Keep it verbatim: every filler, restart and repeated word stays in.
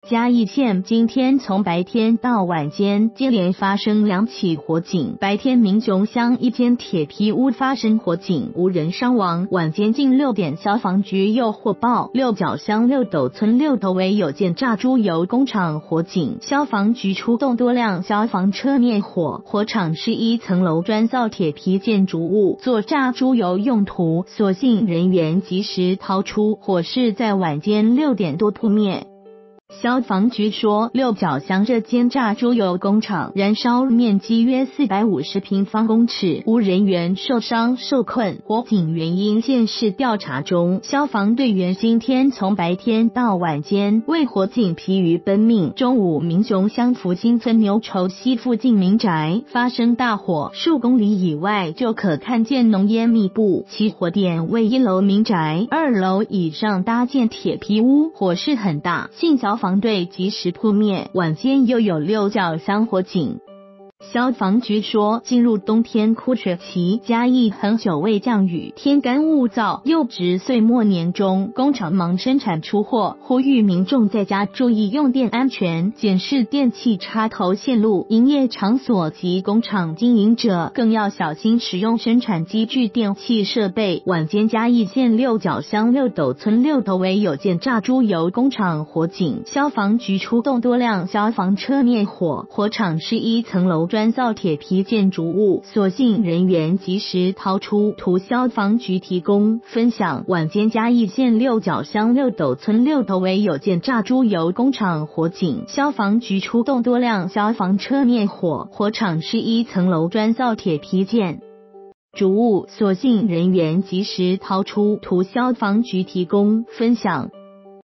嘉义县今天从白天到晚间接连发生两起火警，白天民雄乡一间铁皮屋发生火警，无人伤亡。晚间近六点，消防局又获报六角乡六斗村六斗围有件炸猪油工厂火警，消防局出动多辆消防车灭火。火场是一层楼砖造铁皮建筑物，做炸猪油用途，所幸人员及时逃出，火势在晚间六点多扑灭。消防局说，六角乡这间炸猪油工厂燃烧面积约四百五十平方公尺，无人员受伤受困。火警原因现是调查中。消防队员今天从白天到晚间为火警疲于奔命。中午，民雄乡福兴村牛稠溪附近民宅发生大火，数公里以外就可看见浓烟密布。起火点为一楼民宅，二楼以上搭建铁皮屋，火势很大，幸消防队及时扑灭。晚间又有六角乡火警。消防局说，进入冬天酷暑期，嘉义很久未降雨，天干物燥，又值岁末年中，工厂忙生产出货，呼吁民众在家注意用电安全，检视电器插头线路。营业场所及工厂经营者更要小心使用生产机具、电器设备。晚间嘉义县六角乡六斗村六斗围有件炸猪油工厂火警，消防局出动多辆消防车灭火。火场是一层楼砖造铁皮建筑物，所幸人员及时逃出，图消防局提供分享。晚间嘉义县六角乡六斗村六斗围有件炸猪油工厂火警，消防局出动多辆消防车灭火。火场是一层楼砖造铁皮建筑物，所幸人员及时逃出，图消防局提供分享。